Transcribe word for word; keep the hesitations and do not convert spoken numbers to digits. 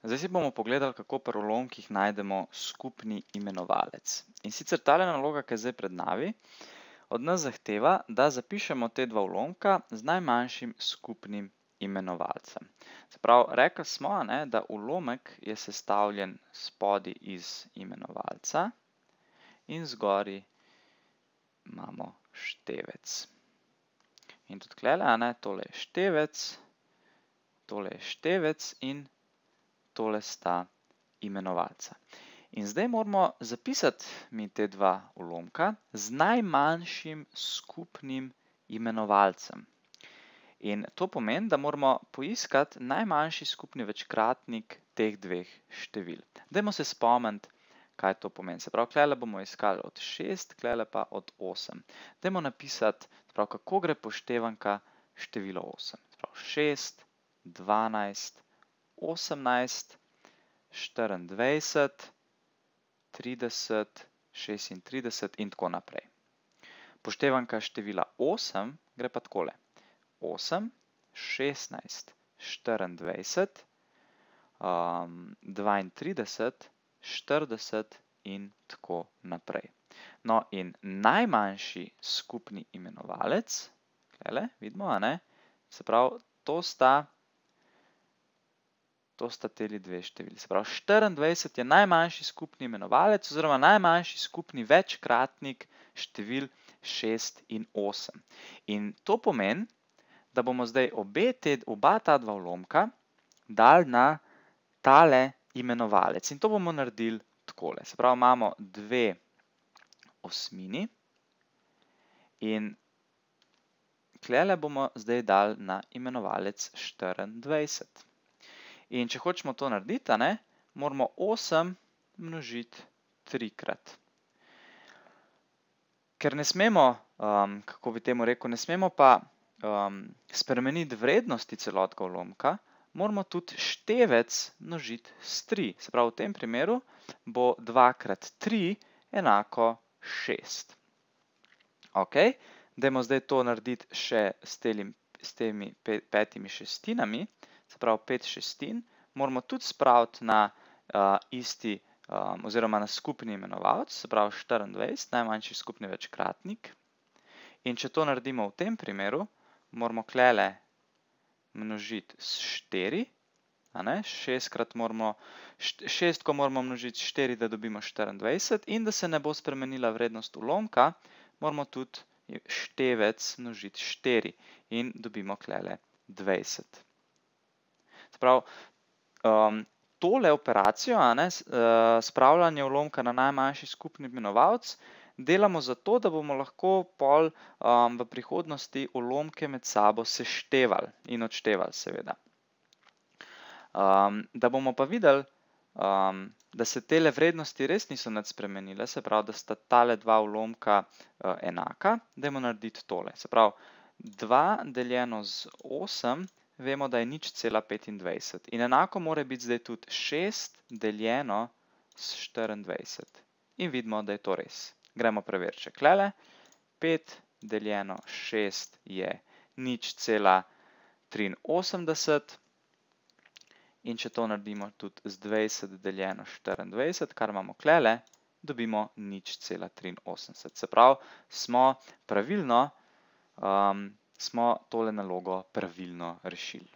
Zdaj si bomo pogledali, kako pri ulomkih najdemo skupni imenovalec. In sicer tale naloga, ki je zdaj pred nami, od nas zahteva, da zapišemo te dva ulomka z najmanjšim skupnim imenovalcem. Se pravi, rekli smo, ne, da ulomek je sestavljen spodaj iz imenovalca in zgori imamo števec. In tudi tlele, ne, tole je števec, tole je števec in tole sta imenovalca. In zdaj moramo zapisati mi te dva ulomka z najmanjšim skupnim imenovalcem. In to pomeni, da moramo poiskati najmanjši skupni večkratnik teh dveh števil. Dajmo se spomniti, kaj to pomeni. Se pravi, tlele bomo iskali od šest, tlele pa od osem. Dajmo napisati, prav, kako gre poštevanka število osem. Se pravi, šest, dvanajst, osemnajst, štiriindvajset, trideset, šestintrideset in tako naprej. Poštevanka števila osem gre pa takole. osem, šestnajst, štiriindvajset, dvaintrideset, štirideset in tako naprej. No, in najmanjši skupni imenovalec, tlele, vidimo, a ne, se pravi, to sta To sta teli dve števili. Se pravi, štiriindvajset je najmanjši skupni imenovalec oziroma najmanjši skupni večkratnik števil šest in osem. In to pomeni, da bomo zdaj obe te, oba ta dva ulomka dali na tale imenovalec. In to bomo naredili takole. Se pravi, imamo dve osmini in tlele bomo zdaj dali na imenovalec štiriindvajset. In če hočemo to narediti, a ne, moramo osem množiti trikrat. Ker ne smemo, um, kako bi temu rekel, ne smemo pa um, spremeniti vrednosti celotnega ulomka, moramo tudi števec množiti s tri. Se pravi, v tem primeru bo dva krat tri enako šest. Ok, dajmo zdaj to narediti še s, telim, s temi petimi šestinami. Se pravi, pet šestin, moramo tudi spraviti na uh, isti um, oziroma na skupni imenovalec, se pravi štiriindvajset, najmanjši skupni večkratnik. In če to naredimo v tem primeru, moramo tlele množiti s štiri, a ne, šestkrat moramo, šestko moramo množiti s štiri, da dobimo štiriindvajset in da se ne bo spremenila vrednost ulomka, moramo tudi števec množiti s štiri in dobimo tlele dvajset. Se pravi, um, tole operacijo, a ne, spravljanje ulomka na najmanjši skupni imenovalec, delamo zato, da bomo lahko pol um, v prihodnosti ulomke med sabo seštevali in odštevali, seveda. Um, da bomo pa videli, um, da se tele vrednosti res niso nič spremenile, se pravi, da sta tale dva ulomka uh, enaka, dajmo narediti tole. Se pravi, dva deljeno z osem, vemo, da je nič cela petindvajset. In enako mora biti zdaj tudi šest deljeno s štiriindvajset. In vidimo, da je to res. Gremo preveriti še tlele. pet deljeno šest je nič cela triinosemdeset. In če to naredimo tudi z dvajset deljeno štiriindvajset, kar imamo tlele, dobimo nič cela triinosemdeset. Se pravi, smo pravilno um, smo tole nalogo pravilno rešili.